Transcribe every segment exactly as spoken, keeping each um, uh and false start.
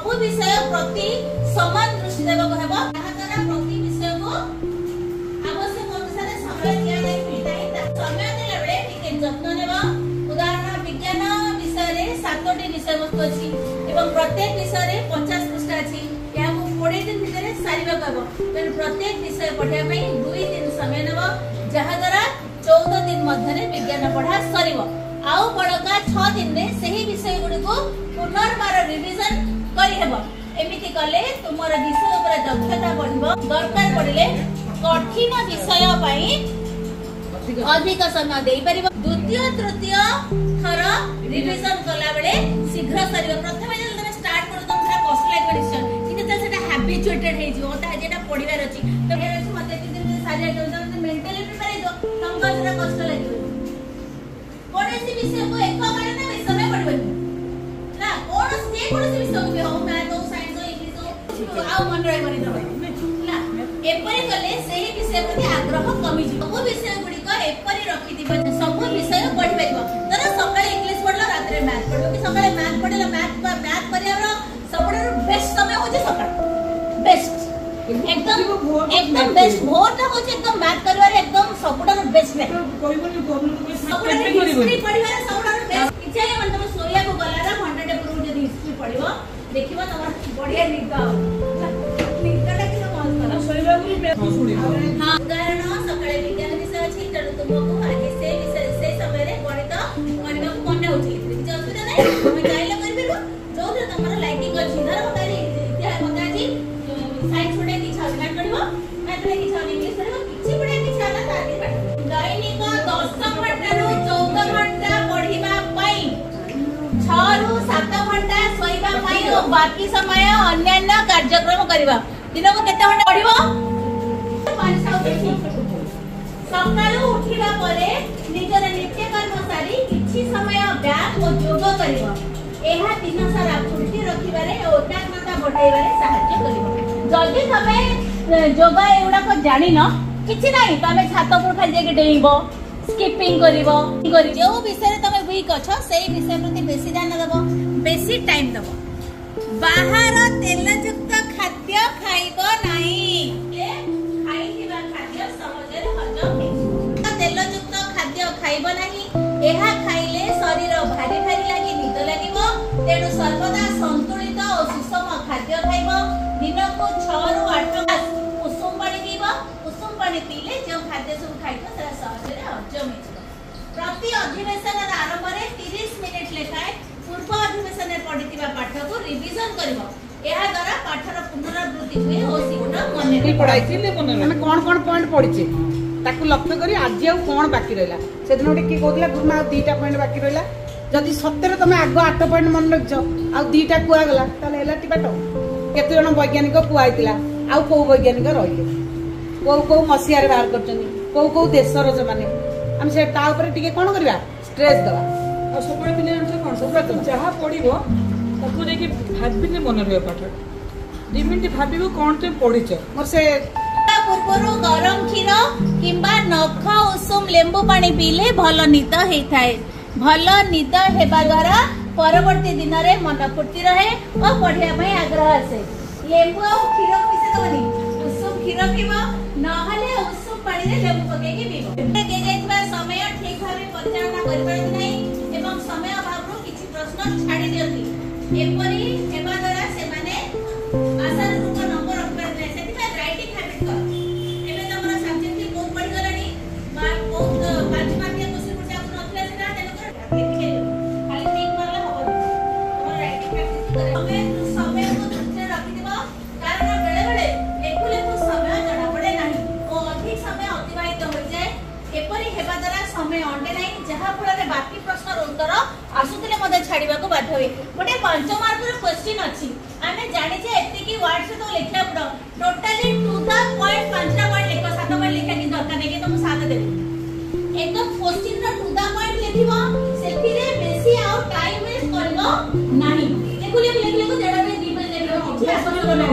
सब विषय प्रति समान दृष्टि देबो हेबो जहा द्वारा प्रति विषय को आवश्यक अनुसार समय दिया जाय मिलताई समय देला बेले टिके जत्न नेबो। उदाहरण विज्ञान विषय रे सातटी विषय वस्तु अछि एवं प्रत्येक विषय रे पचास पृष्ठ अछि याको बीस दिन भितर सारिबा कहबो तेन प्रत्येक विषय पढिया पई दो दिन समय नेबो जहा द्वारा चौदह दिन मध्य विज्ञान पढ़ा सरिबो। आउ बड़का छह दिन रे सही विषय गुडी को पुनर्बार रिवीजन करि हेबो। एमिति कले तुमर विषय ऊपर दक्षता बढ़िबो। दरकार पड़िले कठिन विषय पई अधिक समय देई परिबो। द्वितीय तृतीय थर रिवीजन कला बेले शीघ्र सरिबो। प्रथमे जल तमे स्टार्ट करू तुम थोड़ा कष्ट लागो डिशन किंतु त सेटा हैबिचुएटेड हे जिवो ता जेटा पढिबार अछि तो हे अछि मते दिन दिन सारिया तो मेंटली प्रिपेयर हो तुमको सेटा कष्ट लागिबो। कोनसी विषय को एक बार ना समय पढबो ना कोन से कोनसी विषय को हो मैथ हो साइंस हो इंग्लिश हो आ मन रही बनी दबा ना एपरि कले सही विषय प्रति आग्रह कमी जी सब विषय गुडी को एपरि रखि दिबो सब विषय पढि परिबो। तर सकाळे इंग्लिश पढला रात्रे मैथ पढबो कि सकाळे मैथ पढला मैथ मैथ परियारो सबरो बेस्ट समय हो जे सकाळ बेस्ट एकदम एकदम बेस्ट भोरटा हो जे एकदम मैथ करवारे एकदम सबरो बेस्ट है कोइबनी कोन सबरो हिस्ट्री पढिबारे सबरो बेस्ट इच्छा ले मन तुम सोया को गलारा घंटा टे पूर्व जदी हिस्ट्री पढिबो देखिबो तमर बढ़िया निद निदटा कि मस्त करा सोया को भी सुनी हां उदाहरण सकाळे विज्ञान विषय अछि तडु तुमको आगे से विषय से समय रे गणित करबा को कोन होछि किछ असुविधा नै हम चाइले करबिरो जो जो तमर लाइकिंग अछि धर बतारी इतिहास बताजी साइंस पढे कि छाना करबो मैथ रे कि छाना इंग्लिश पढबो किछि पढे कि छाना ताकि पढ दैनिक दस घंटा रु चौदह घंटा पढिबा पई छह रु सात घंटा सोइबा पई और बाकी समय अन्य कार्यक्रम करबा दिन को केते घंटा पढिबो पाँच सौ सकाळु उठिबा परे निजर नित्य कर्म सारी किछि समय व्यायाम और योग करबो। एहा दिन सारा फुर्ती रखिबारे और एकाग्रता बढ़ाइबारे सहायता करबो। जल्दी तमे योग एउडा को जानि न किछि नाही तमे छात पर खाली जे डेइबो स्किपिंग करिवो करि जो विषय तमे वीक अछ सेही विषय प्रति बेसी ध्यान देबो बेसी टाइम देबो। बाहर तेल युक्त खाद्य खाइबो नाही ए खाइथिबा खाद्य सहजरे हजम हे तेल युक्त खाद्य खाइबो नाही एहा खाइले शरीर भारी भारी लागि निद लागिबो तेनु सर्वदा संतुलित और सुषम खाद्य खाइबो। दिन को छह रु आठ ग्लास उषुम पानी पीबो। उषुम पानी पीले जो खाद्य सब खाइबो सेरा सहजरे हजम हेजिबो। प्रति अधिवेशन आरंभ रे तीस मिनिट लेखाय पूर्व अधिवेशन रे पढितिबा पाठ को रिवीजन करबो। एहा द्वारा पाठर पुनरावृत्ति हुए और शीघ्र मन रे पढ़ाई थिले मन रे कोन कोन पॉइंट पढिचे ताकू लक्ष्य करी आज आ कोन बाकी रहला से दिन ओटे की कहला गुरुमा आ दुईटा पॉइंट बाकी रहला जदि सत्तर तमे आगो आठ पॉइंट मन रखछ आ दुईटा कुआ गला ताले एला टिबाट केते जण वैज्ञानिक कुआइतिला आ को वैज्ञानिक रहिले को को मसिया रे बाहर करचनी को को देशर जे माने हम से ता ऊपर टिके कोन करबा स्ट्रेस दवा आ सबळे पिले हम कोन सब जहा पढिबो ताकू जे कि भाबिले मन रे पाठ दिमिंट भाबिबो कोन ते पढिछ मोर से पूर्वरु गरम क्षीर किंबा नख उषुम लेंबू पानी पीले भल निद हेइथाय। भल निद हेबा द्वारा परवर्ती दिन रे मन फुर्ती रहे और पढ़िया पई आग्रह आसे। लेंबू और क्षीर मिसे दबनी उषुम क्षीर पीबो नहले उषुम पानी रे लेंबू पके के पीबो। के जेतबा समय ठीक भाबे परिचालना करि परथि नै एवं समय अभाव रो किछि प्रश्न छाडी दियंती एपरि हेबा द्वारा से माने आशा रूप नंबर रख परथि सेति बा राइटिंग हैबिट कर एबे तमरा सब्जेक्ट की बहुत पढ़ गलानी बा बहुत पांच मार्किया क्वेश्चन पुछा को नथले सेटा तेनो कर लिखि खाली ठीक करले हो तमरा राइटिंग प्रैक्टिस करे समय समय को दृष्टि रखि दिबो कारण बेले बेले लेखु लेखु समय जणा पड़े नाही ओ अधिक समय अतिबाहित हो जाय एपरि हेबा द्वारा समय अंडे नाही जहा फल रे बाकी प्रश्न रो उत्तर आसुतले मते छाडीबा को बाध्य होई गोटे पांच मार्क रो क्वेश्चन अछि आमे जानि जे एति की वर्ड से तो लिखिया पड़ो टोटली टू द पॉइंट पांचटा पॉइंट लिखो सात पॉइंट लिखा कि दरकार नै कि तुम सात देबी एकदम क्वेश्चन रो टू द पॉइंट लिखिबो सेति रे बेसी आउ टाइम वेस्ट करबो नाही देखु लिख लिख लिख जेडा में दी पेज लेबो कि आसने बने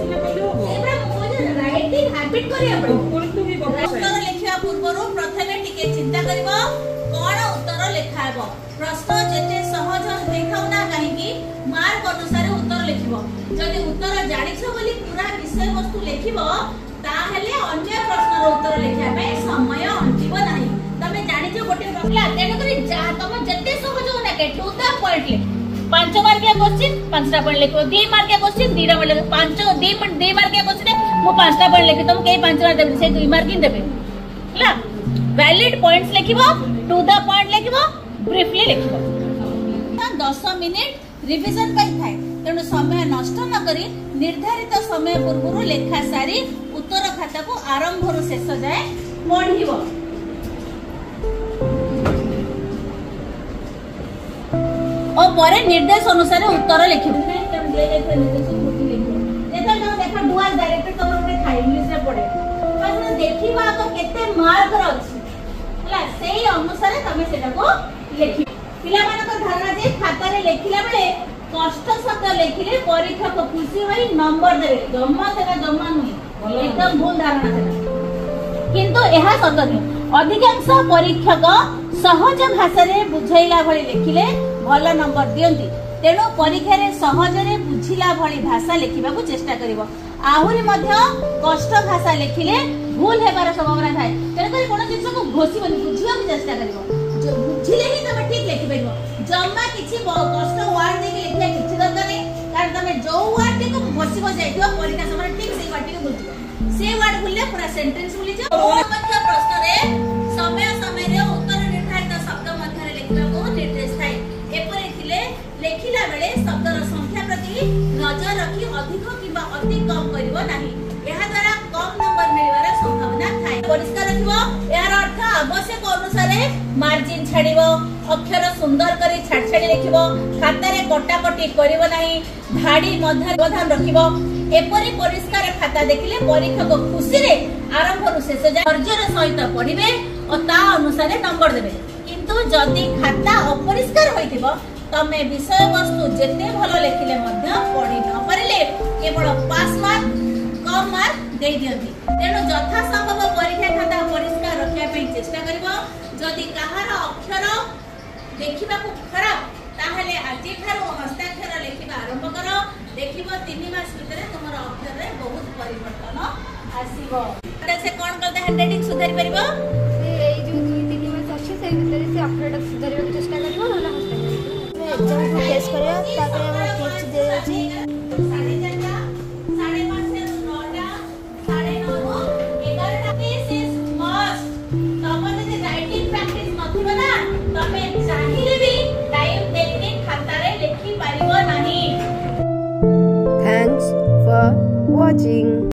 एबरा मोजे राइटिंग हैबिट करिया पड़ो उत्तर लिखिया पूर्वरो प्रथमे टिके चिंता करबो कौन उत्तर लिखा हेबो प्रश्न जेते सहज देखाउ ना काहेकि मार्क अनुसार उत्तर लिखिबो जदि उत्तर जानिछो बोली पूरा विषय वस्तु लिखिबो ताहले अन्य प्रश्न रो उत्तर लिखिया में समय अंतिबो नाही तमे जानिछो गोटे प्रश्न तेन करी जा तम जेते सहज हो ना के टू द पॉइंट लिख पांच मार्किया क्वेश्चन पांचटा पॉइंट लिखो दो मार्किया क्वेश्चन दो मार्क लिखो पांच दो दो मार्किया क्वेश्चन मो पांचटा पॉइंट लिखि तुम के पांच मार्क देबे से दो मार्क ही देबे हला वैलिड पॉइंट्स लिखिबो टू द पॉइंट लिखिबो ब्रीफली लिखिबो दस मिनिट रिवीजन पाई थाए तेणु समय नष्ट न करी निर्धारित समय पूर्व लेखा सारी उत्तर खाता को आरंभ रु शेष जाए पढ़िबो और परे निर्देश अनुसार उत्तर लिखिबो देखा डुअल डायरेक्टर तमर गोटे थाई इंग्लिश रे पढे बस देखिबा तो केते मार्क र अछि हला सेही अनुसार तमे सेटा को लिखि पिला मानक धारणा जे खाता रे लिखिला बेले कष्ट शब्द लिखिले परीक्षक खुशी होई नंबर देबे जम्मा सेटा जम्मा नुई एकदम भूल धारणा सेटा किंतु एहा सत्य नुई अधिकांश परीक्षक सहज भाषा रे बुझाइला भली लिखिले भल नंबर दियंती तेणु परीक्षा रे सहज रे बुझिला भली भाषा लिखिबाकू चेष्टा करिवो आहुरी मध्य कष्ट भाषा लिखिले भूल हेबार संभावना थाए तेणु करी कोन जिंस को घोषिबनी बुझिबाकू चेष्टा करिवो जो बुझिले ही तमे ठीक लिखि परिबो जम्मा किछि कष्ट वर्ड दे लिखिया किछि दरकार नै कारण तमे जो वर्ड देखो घोषिबो जाइतो परीक्षा समय ठीक से वर्ड के बुझिबो से वर्ड भूलले पूरा सेंटेंस भूली जाओ मध्य प्रश्न रे समय समय रे उत्तर निर्धारित शब्द मध्य रे लिखबाकू निर्देश थाए एपरे थिले लेखिला बेले शब्दर संख्या प्रति नजर रखी अधिक किबा अति कम करिवो नाही एहा द्वारा कम नंबर मिलबार संभावना थाए परिष्कार रखिवो यार अर्थ आवश्यक अनुसार मार्जिन छाड़िबो अक्षर सुंदर करी छाड़ छाड़ी लिखिबो खाता रे कटा कटी करिवो नाही धाडी मध्य व्यवधान रखिबो एपरि परिष्कार खाता देखिले परीक्षक खुशी रे आरंभ रु शेष जाय धैर्यर सहित पढिबे और ता अनुसार नंबर देबे किंतु जदी खाता अपरिष्कार होइथिबो तमे विषय वस्तु जेते भलो लेखिले मध्य पढि न परिले केवल पास मार्क कम मार्क दे दियंती तेणु यथा संभव परीक्षा खाता परिष्कार रखिया पे चेष्टा करिवो जदी कहार अक्षर देखिबा को खराब ताहले आजि थारो हस्ताक्षर लेखिबा आरंभ करो देखिबो तीन मास भीतर तुमर अक्षर रे बहुत परिवर्तन आसीबो से कोन करते हैंडराइटिंग सुधारि परिबो से एई जो दुई तीन मास अछि से भीतर से अक्षर सुधारिबा के चेष्टा करिवो नला हस्ताक्षर एग्जाम को फेस करिया तापर हम टिप्स दे अछि साढ़े चार साढ़े पाँच से नौ साढ़े नौ ग्यारह दिस इज मस्ट तमन जे राइटिंग प्रैक्टिस नथिबो ना तमे चाहिले भी टाइम देखि खाता रे लिखि परिबो नाही थैंक्स फॉर वाचिंग।